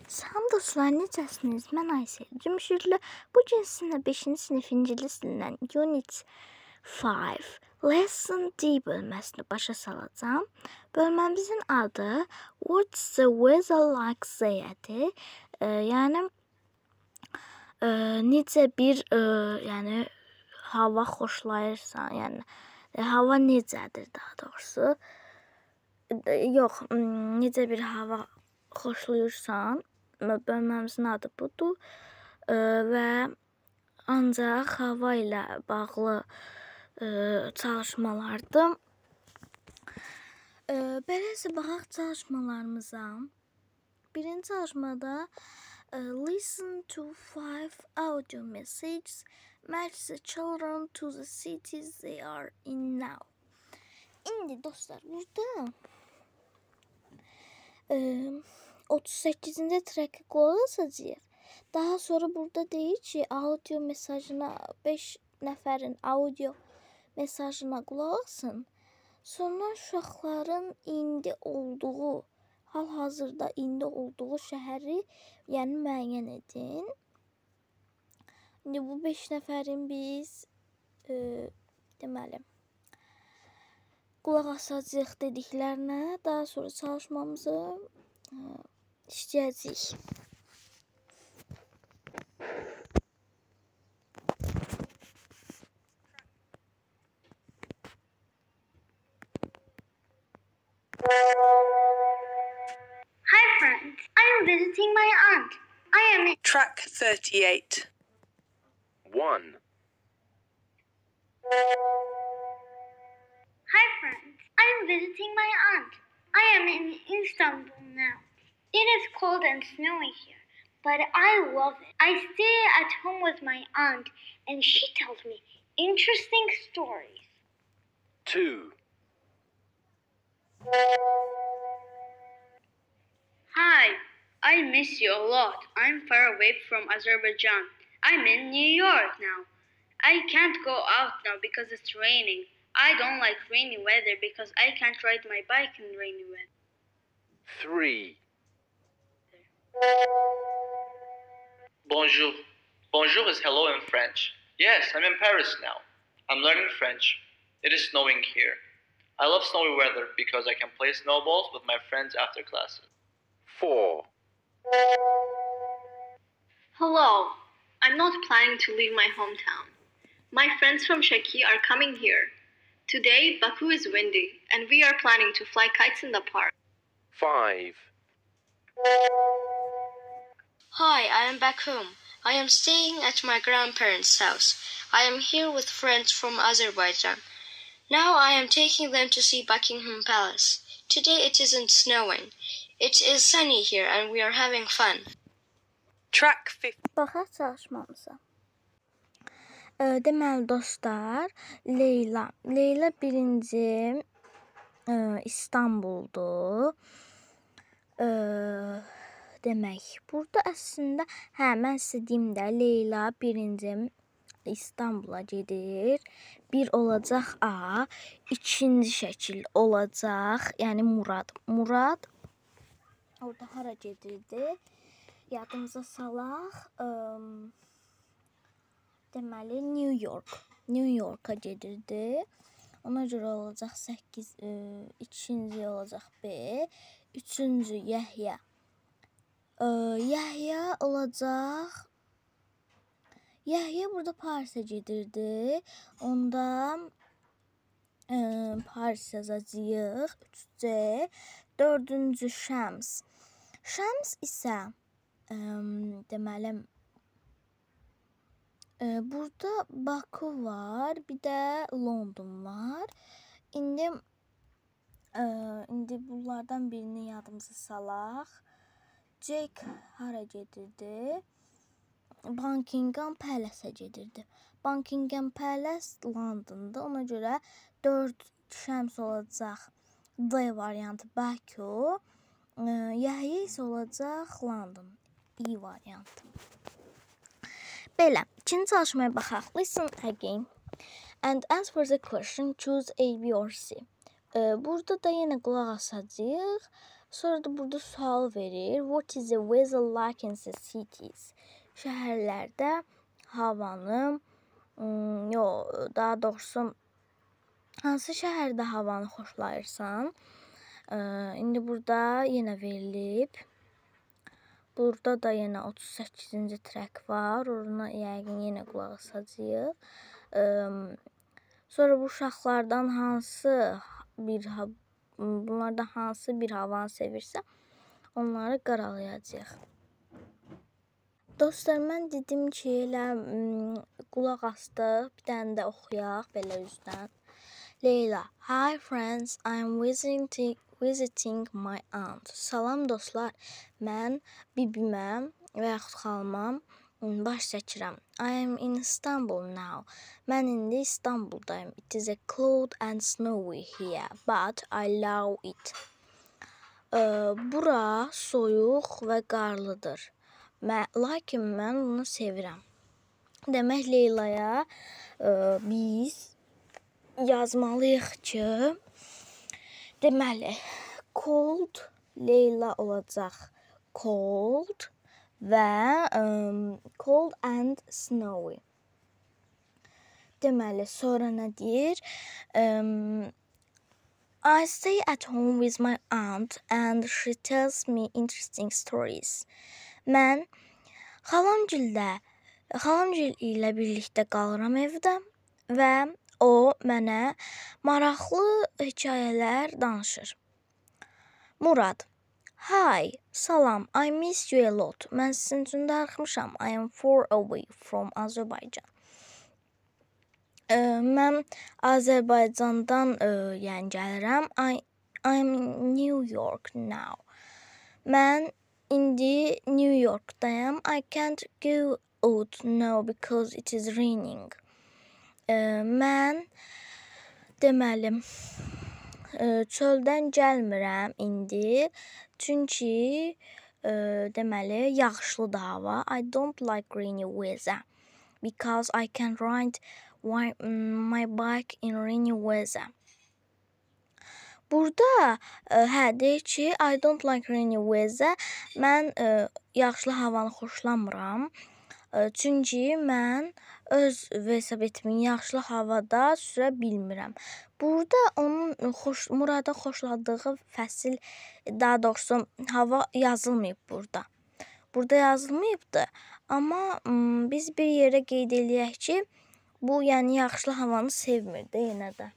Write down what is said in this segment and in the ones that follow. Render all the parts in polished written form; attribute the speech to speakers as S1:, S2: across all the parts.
S1: Salam dostlar, necəsiniz? Mən Aysel Cümşüdlü. Bu gün sizinlə 5-ci sinif ingilis dilindən Unit 5 Lesson D bölməsini başa salacağam. Bölməmizin adı What's the weather like sayədir. Yəni necə bir yəni hava xoşlayırsan, yəni hava necədir daha doğrusu. Yox, necə bir hava xoşlayırsan, bölməmizin adı budur və ancaq hava ilə bağlı çalışmalardır. Beləsə baxaq çalışmalarımıza. Birinci çalışmada listen to 5 audio messages, match the children to the cities they are in now. İndi dostlar, burada 38-ci treki qulaq asacağıq. Daha sonra burada deyir ki, audio mesajına 5 nəfərin audio mesajına qulaq asın. Sonra uşaqların indi olduğu, hal-hazırda indi olduğu şəhəri, yəni müəyyən edin. İndi bu 5 nəfərin biz deməli qulaq asacağıq dediklərinə, daha sonra çalışmamızı işləyəcəyik.
S2: Hi friends, I am visiting my aunt. I am in
S3: Track 38.
S4: 1.
S2: Hi friends, I am visiting my aunt. I am in Istanbul now. It is cold and snowy here, but I love it. I stay at home with my aunt and she tells me interesting stories.
S4: 2.
S5: Hi, I miss you a lot. I'm far away from Azerbaijan. I'm in New York now. I can't go out now because it's raining. I don't like rainy weather because I can't ride my bike in rainy weather.
S4: 3.
S6: Bonjour. Bonjour is hello in French. Yes, I'm in Paris now. I'm learning French. It is snowing here. I love snowy weather because I can play snowballs with my friends after classes.
S4: 4.
S7: Hello. I'm not planning to leave my hometown. My friends from Shaki are coming here. Today, Baku is windy, and we are planning to fly kites in the park.
S4: 5.
S8: Hi, I am back home. I am staying at my grandparents' house. I am here with friends from Azerbaijan. Now I am taking them to see Buckingham Palace. Today it isn't snowing. It is sunny here and we are having fun.
S3: Track 50.
S1: Baxaq çalışmamıza. Deməli dostlar, Leyla birinci İstanbuldur. Demək, burada əslində mən sizə deyim də, Leyla birinci İstanbula gedir. Bir olacaq A, ikinci şəkil olacaq, yəni Murad. Murad orada hara gedirdi? Yadımıza salaq. Deməli New York'a gedirdi. Ona görə olacaq 8, ikinci olacaq B, üçüncü Yəhya. Yəhya olacaq. Yəhya burada Parisə gedirdi. Onda Paris yazacağıq. 3C. Dördüncü Şəms. Şəms isə deməli burada Baku var, bir də London var. İndi bunlardan birini yadımıza salaq. Jake hara gedirdi? Buckingham Palace-ə gedirdi. Buckingham Palace Londonda. Ona görə 4 Şəms olacaq. D variantı Baku. Yəhya isə olacaq London. E variantı. Belə, ikinci çalışmaya baxaq. Listen again. And answer the question. Choose A, B or C. Burada da yenə qulaq asacağıq Sonra da burada sual verir. What is the weather like in the cities? Şəhərlərdə havanı, daha doğrusu hansı şəhərdə havanı xoşlayırsan? İndi burada yenə verilib. Burada da yenə 38-ci track var. Ona yəqin yenə qulaq asacağıq. Sonra bu uşaqlardan bunlardan hansı bir havanı sevirsə, onları qaralayacağıq. Dostlar, mən dedim ki, elə qulaq astıq. Bir dənə də oxuyaq belə üzdən. Leyla: Hi friends, I'm visiting my aunt. Salam dostlar, mən bibiməm və yaxud xalamam baş çəkirəm. I am in Istanbul now. Mən indi İstanbuldayım. It is a cold and snowy here, but I love it. Bura soyuq və qarlıdır. Lakin mən bunu sevirəm. Demək Leylaya biz yazmalıyıq ki, deməli, cold Leyla olacaq. Cold və cold and snowy. Deməli, sonra nə deyir? I stay at home with my aunt and she tells me interesting stories. Mən xalamgil ilə birlikdə qalıram evdə və o mənə maraqlı hekayələr danışır. Murad: Hi, salam, I miss you a lot. Mən sizin üçün darıxmışam. I am far away from Azerbaijan. Mən Azərbaycandan gəlirəm. I am in New York now. Mən indi New Yorkdayam. I can't go out now because it is raining. Mən deməli çöldən gəlmirəm indi. Çünki deməli yağışlıdır hava. I don't like rainy weather because I can ride my bike in rainy weather. Burada deyir ki, I don't like rainy weather. Mən yağışlı havanı xoşlamıram. Çünki mən öz velosipedimin yağışlı havada sürə bilmirəm. Burada onun Muradın xoşladığı fəsil, daha doğrusu hava yazılmayıb burada. Burada yazılmayıbdı. Amma biz bir yerə qeyd eləyək ki, bu yəni yağışlı havanı sevmir də yenə də.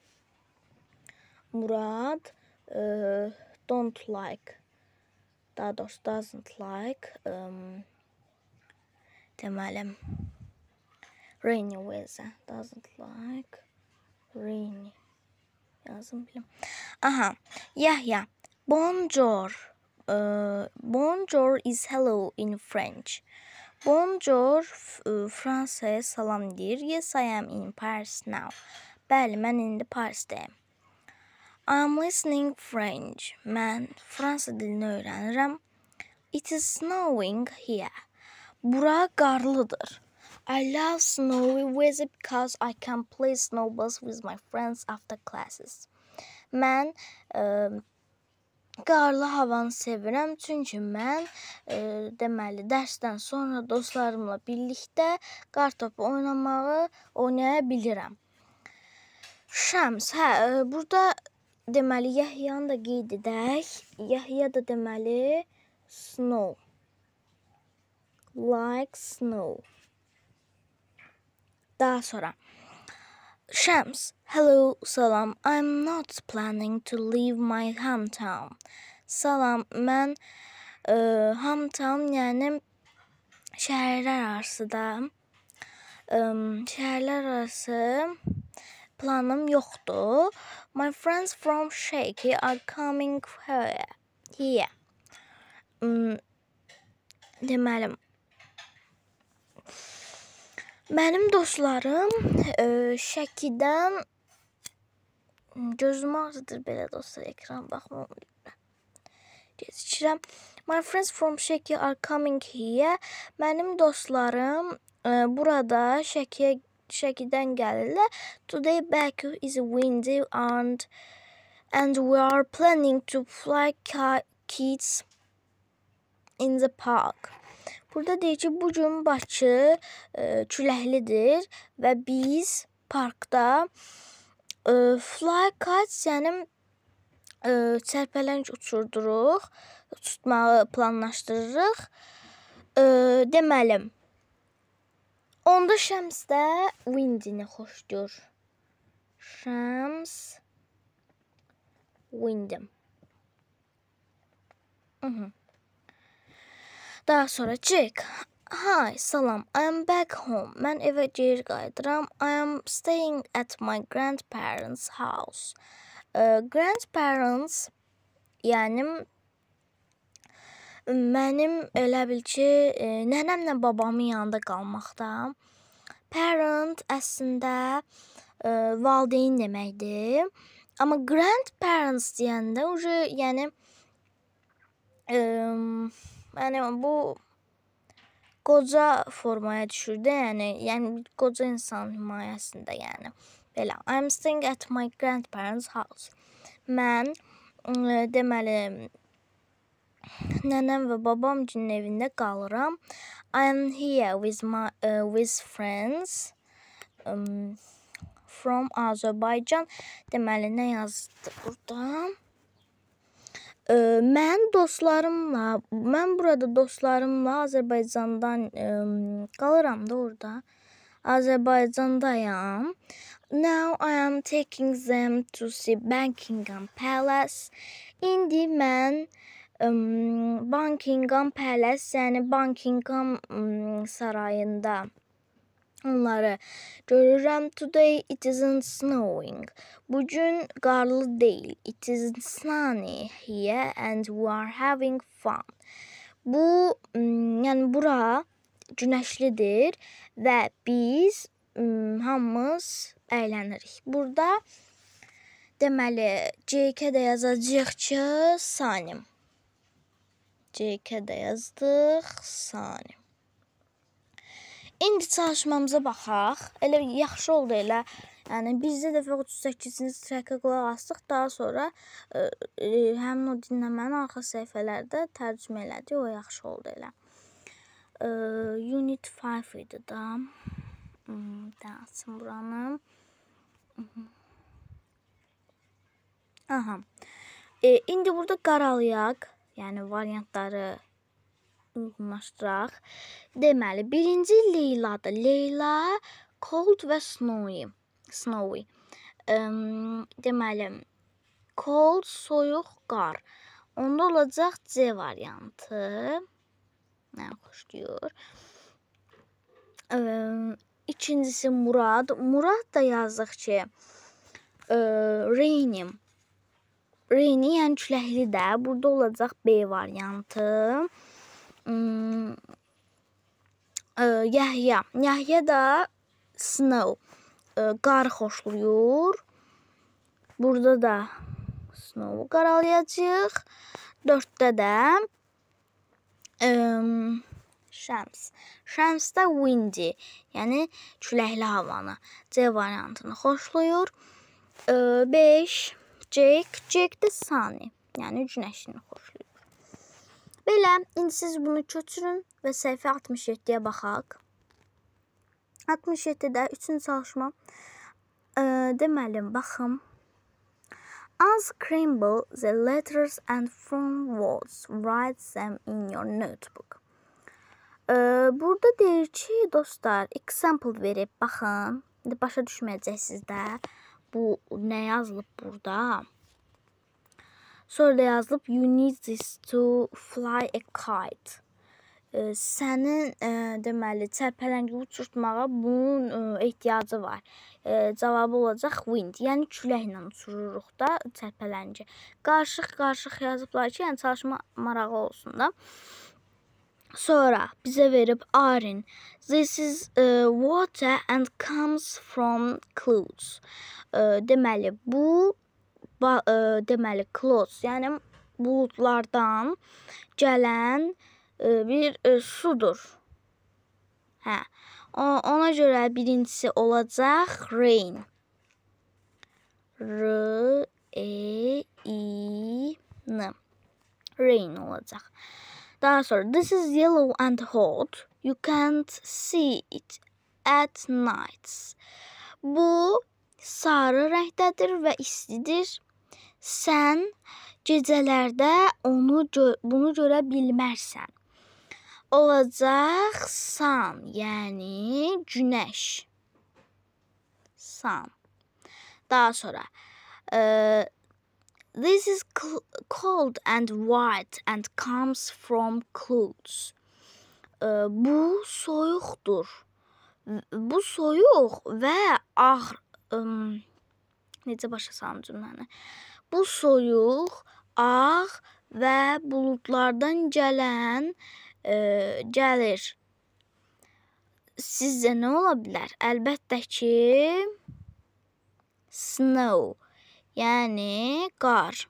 S1: Murad don't like, daha doğrusu doesn't like deməli rainy weather. Doesn't like rainy. Yazım bilim. Aha. Yahya. Bonjour. Bonjour is hello in French. Bonjour Fransaya salam deyir. Yes, I am in Paris now. Bəli, mən indi Parisdəyim. I'm listening French. Mən Fransa dilini öyrənirəm. It is snowing here. Bura qarlıdır. I love snowy weather because I can play snowballs with my friends after classes. Mən qarlı havanı sevirəm, çünki mən deməli dərsdən sonra dostlarımla birlikdə qar topu oynaya bilirəm. Şəms, burada deməli Yahyanı da qeyd edək. Yahya da deməli snow. Like snow. Daha sonra Shams, hello, salam. I'm not planning to leave my hometown. Salam, mən hometown yəni şəhərlər arasıda. Şəhərlər arası planım yoxdur. My friends from Shaky are coming here. Deməli, mənim dostlarım Şəkidən gözüm ağrıdır belə dostlar, ekran baxmam. Keçirəm. My friends from Şəki are coming here. Mənim dostlarım burada Şəkidən gəlirlər. Today Baku is windy and we are planning to fly kids in the park. Burada deyir ki, bugün Bakı küləklidir və biz parkda fly kites, yəni çərpələng uçurduruq, tutmağı planlaşdırırıq. Deməli, onda Şəms də Windy-ni xoşlayır. Şəms, Windy. Daha sonra Jack. Hi, salam. I am back home. Mən evə geri qayıdıram. I am staying at my grandparents' house. Grandparents, yəni mənim elə bil ki, nənəmlə babamın yanında qalmaqda. Parent əslində valideyn deməkdir. Amma grandparents deyəndə yəni bu qoca formaya düşür də, yəni qoca insan himayəsində, yəni belə. I'm staying at my grandparents' house. Mən deməli nənəm və babam üçün evində qalıram. I am here with friends from Azerbaijan. Deməli nə yazdı burada? Mən burada dostlarımla Azərbaycandan qalıram da orada. Azərbaycandayam. Now I am taking them to see Buckingham Palace. İndi mən Buckingham Palace, yəni Buckingham sarayında onları görürəm. Today it isn't snowing. Bugün qarlı deyil. It is sunny here and we are having fun. Bu, yəni bura günəşlidir və biz hamımız əylənirik. Burada deməli J.K. də yazacağıq ki, sunny. J.K. də yazdıq, sunny. İndi çalışmamıza baxaq. Elə yaxşı oldu elə. Yəni bizdə dəfə 38-ci trackə qulaq asdıq. Daha sonra həmin o dinləmənin arxa səhifələrdə tərcümə elədik. O yaxşı oldu elə. Unit 5 idi da. Açın buranı. Aha. İndi burada qaralayaq. Yəni variantları uyğunlaşdıraq. Deməli, birinci Leyladır. Leyla, cold və snowy. Deməli, cold, soyuq, qar. Onda olacaq C variantı. Nə xoşlayır. İkincisi Murad. Murad da yazıq ki, rainy. Rainy, yəni küləkli də. Burada olacaq B variantı. Yahya. Yahya da snow. Qar xoşlayır. Burada da snow qaralayacaq. 4-də də Şəms. Şəms də windy. Yəni küləkli havanı. C variantını xoşlayır. 5 Jake. Jake də sunny. Yəni günəşini xoşlayır. Belə, indi siz bunu köçürün və səhifə 67-yə baxaq. 67-də 3-cü çalışma. Deməli, baxım. Unscramble the letters and from words. Write them in your notebook. Burada deyir ki, dostlar, example verib, baxın. İndi başa düşməyəcəksiniz də. Bu, nə yazılıb burada? Sonra da yazılıb, you need this to fly a kite. Sənin, deməli, çərpələngi uçurtmağa bunun ehtiyacı var. Cavabı olacaq wind. Yəni, küləklə uçururuq da çərpələngi. Qarışıq yazıblar ki, yəni çalışma marağı olsun da. Sonra bizə verib Arin. This is water and comes from clouds. Deməli, bu deməli clouds, yəni buludlardan gələn bir sudur. Hə. Ona görə birincisi olacaq rain. R-E-I-N. rain olacaq. Daha sonra this is yellow and hot. You can't see it at nights. Bu sarı rəngdədir və istidir. Sən gecələrdə bunu görə bilmərsən. Olacaq sun, yəni günəş. Sun. Daha sonra this is cold and white and comes from clouds. Bu soyuqdur. Bu soyuq və ağ necə başa salım cümləni? Bu soyuq, ağ və buludlardan gəlir. Sizcə nə ola bilər? Əlbəttə ki, snow, yəni qar.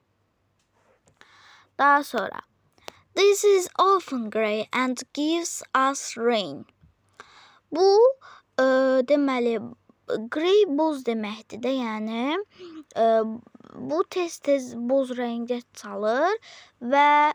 S1: Daha sonra this is often grey and gives us rain. Bu deməli grey boz deməkdir də, yəni bu tez-tez boz rəngə çalır və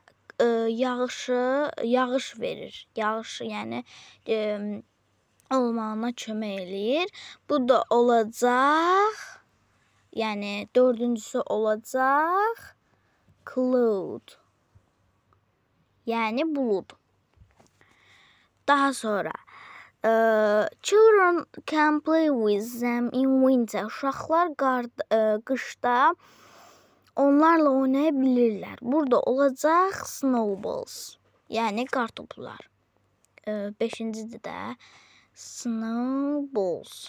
S1: yağış verir. Yağış, yəni olmağına kömək eləyir. Bu da olacaq, yəni dördüncüsü olacaq cloud, yəni bulud. Daha sonra children can play with them in winter. Uşaqlar qışda onlarla oynaya bilirlər. Burada olacaq snowballs, yəni qartoplar. Beşincidir də snowballs.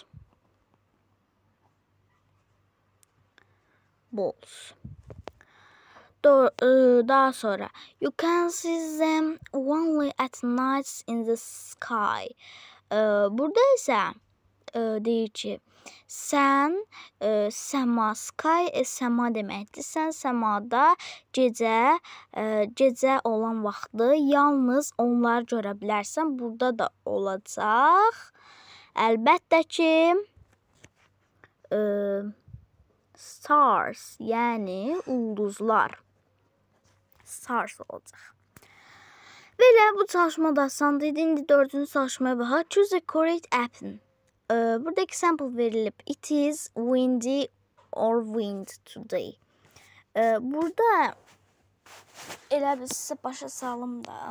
S1: Daha sonra you can see them only at nights in the sky. Burada isə deyir ki, sən səma, sky səma deməkdir. Sən səmada gecə olan vaxtı yalnız onları görə bilərsən. Burada da olacaq. Əlbəttə ki, stars, yəni ulduzlar. Stars olacaq. Belə bu çalışma da asandı idi. İndi dördüncü çalışmaya baxaq. Choose a correct option. Burada example verilib. It is windy or wind today. Burada elə bir sizə başa salım da.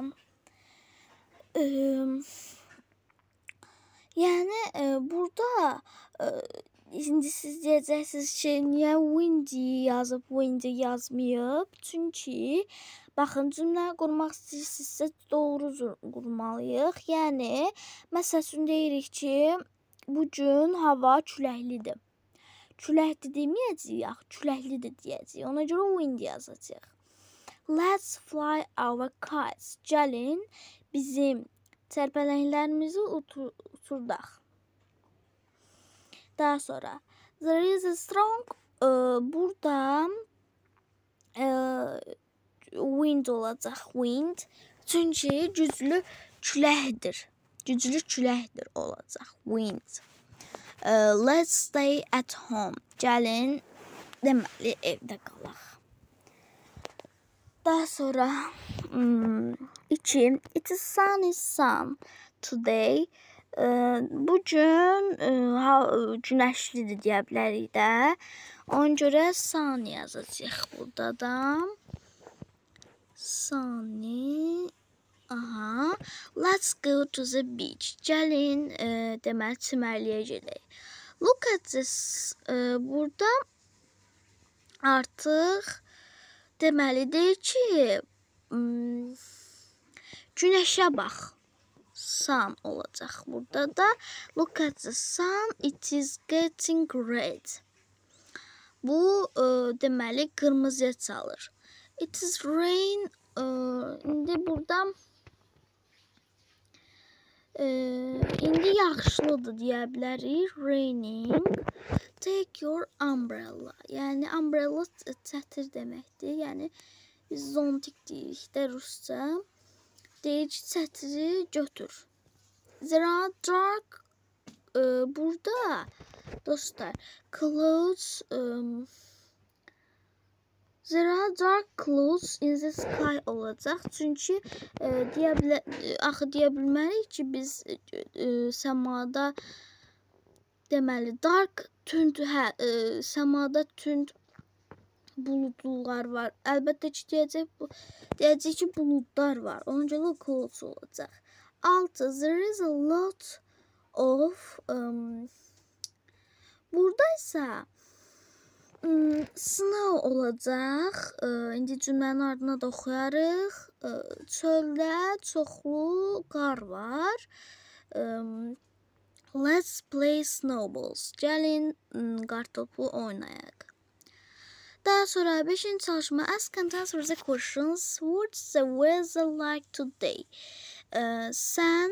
S1: Yəni burada şimdi siz deyəcəksiniz ki, niyə windy yazıb, windy yazmayıb? Çünki baxın, cümlə qurmaq istəyirsinizsə doğru qurmalıyıq. Yəni məsəl üçün deyirik ki, bu gün hava küləklidir. Küləkli deməyəcəyik, küləklidir deyəcəyik. Ona görə wind yazacağıq. Let's fly our kites. Gəlin bizim tərpələnglərimizi uturdaq. Daha sonra there is a strong burada wind olacaq. Wind çünki güclü küləkdir. Güclü küləkdir olacaq. Wind. Let's stay at home. Gəlin deməli evdə qalaq. Daha sonra 2. It is sunny sun today. Bugün günəşlidir deyə bilərik də. Ona görə sun yazacağıq burada da. Sunny. Aha. Let's go to the beach. Gəlin deməli çimərliyə gedək. Look at this. Burada artıq deməlidir ki, günəşə bax. Sun olacaq burada da. Look at the sun. It is getting red. Bu deməli qırmızıya çalır. It is rain. İndi burada indi yaxşılıdır deyə bilərik. Raining. Take your umbrella. Yəni umbrella çətir deməkdir. Yəni biz zontik deyirik də rusca. Deyir ki, çətiri götür. There are dark burada dostlar clouds There are dark clouds in the sky olacaq. Çünki deyə bilmərik ki, biz səmada deməli səmada tünd buludlar var. Əlbəttə ki, deyəcək ki, buludlar var. Ona görə clouds olacaq. 6. There is a lot of burada isə snow olacaq. İndi cümlənin ardına da oxuyarıq. Çöldə çoxlu qar var. Let's play snowballs. Gəlin qartopu oynayaq. Daha sonra 5-ci çalışma. Ask and answer the questions. What's the weather like today? Sən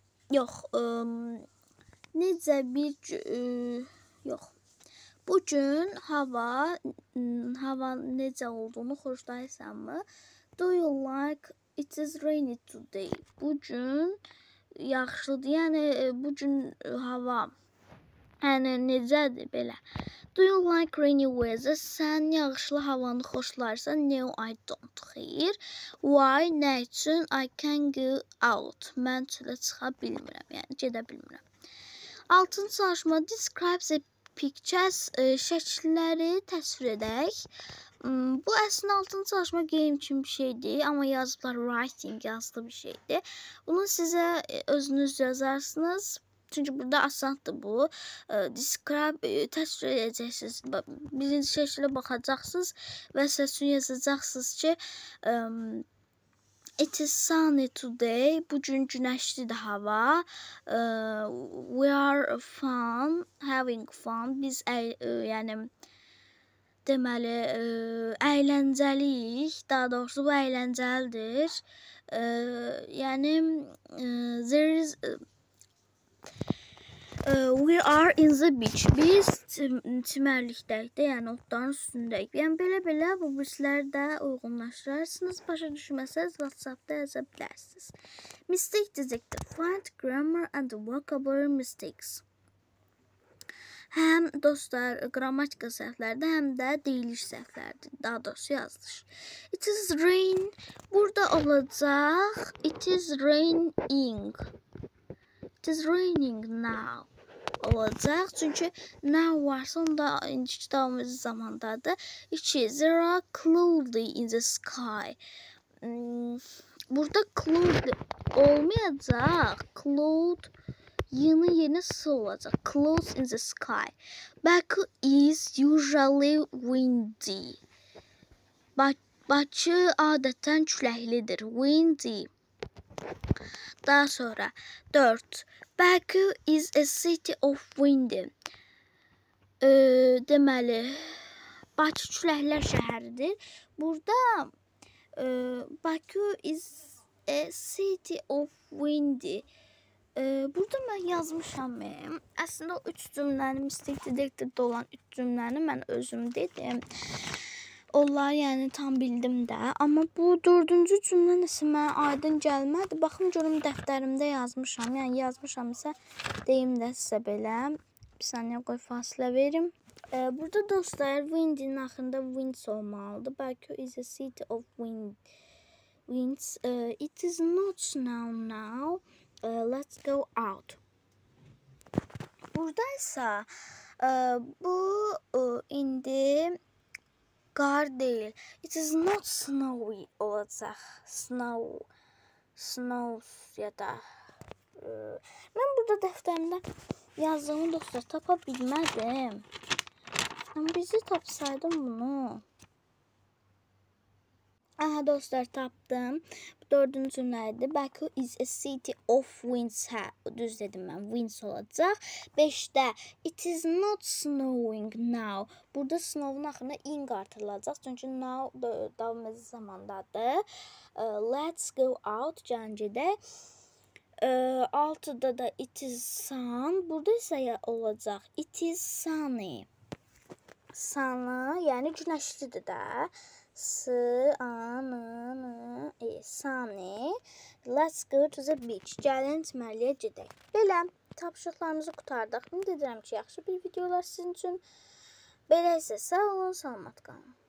S1: necə bir yox. Bugün hava necə olduğunu xoşlayırsanmı? Do you like it is rainy today? Bugün yaxşıdır. Yəni bugün hava necədir belə? Do you like rainy weather? Sən yağışlı havanı xoşlayırsan? No, I don't. Xeyr. Why? Nə üçün? I can go out. Mən çölə çıxa bilmirəm. Yəni gedə bilmirəm. 6-cı çalışma. Describe the pictures. Şəkilləri təsvir edək. Bu əslində 6-cı çalışma game kimi bir şeydir. Amma yazıblar writing yazılı bir şeydir. Bunu sizə özünüz yazarsınız. Çünki burada asandır bu. Describe təsvir edəcəksiniz. Birinci şəklə baxacaqsınız və səs üçün yazacaqsınız ki it is sunny today. Bugün günəşlidir hava. We are having fun. Biz yəni deməli əyləncəliyik. Daha doğrusu bu əyləncəlidir. Yəni there is we are in the beach. Biz çimərlikdəyik də, yəni otların üstündəyik. Yəni belə bu birisləri də uyğunlaşdırarsınız. Başa düşməsəz WhatsApp-da yaza bilərsiniz. Mistake detector. Find grammar and vocabulary mistakes. Həm dostlar qrammatika səhvlərdə, həm də deyiliş səhvlərdir. Daha doğrusu yazılış. It is rain. Burada olacaq. It is raining. It is raining now olacaq. Çünki now varsa onda inciki kitabımız zamandadır. 2. There are clouds in the sky. Burada cloud olmayacaq. Cloud yeni s olacaq. Clouds in the sky. Baku is usually windy. Bakı adətən küləklidir. Windy. Daha sonra 4. Baku is a city of wind. Deməli, Bakı küləklər şəhəridir. Burada Baku is a city of wind. Burada mən yazmışam. Əslində o 3 cümləni mistake detectorda olan 3 cümləni mən özüm dedim. Onlar yəni tam bildim də. Amma bu 4-cü cümlə nəsə mənə aydın gəlmədi. Baxım görüm dəftərimdə yazmışam. Yəni yazmışam isə deyim də sizə belə. Bir saniyə qoy fasilə verim. Burada dostlar wind'in axırında winds olmalıdır. Baku is a city of winds. It is not snow now. Let's go out. Burada isə bu indi qar deyil. It is not snowy olacaq. Snow ya da mən burada dəftərimdə yazdığımı dostlar tapa bilmədim. Amma bizi tapsaydım bunu. Aha dostlar tapdım. Bu 4-cü cümlədir. Baku is a city of winds. Düz dedim mən. Winds olacaq. 5-də it is not snowing now. Burada snow'un axırına ing artırılacaq. Çünki now davam zamandadır. Let's go out. Gəlin gedək. 6-da da it is sun. Burada isə olacaq. It is sunny. Sunny, yəni günəşlidir də. Sunny. Let's go to the beach. Gəlin çimərliyə gedək. Belə tapşırıqlarımızı qutardıq. Ümid edirəm ki, yaxşı bir videolar sizin üçün. Belə isə sağ olun, salamat qalın.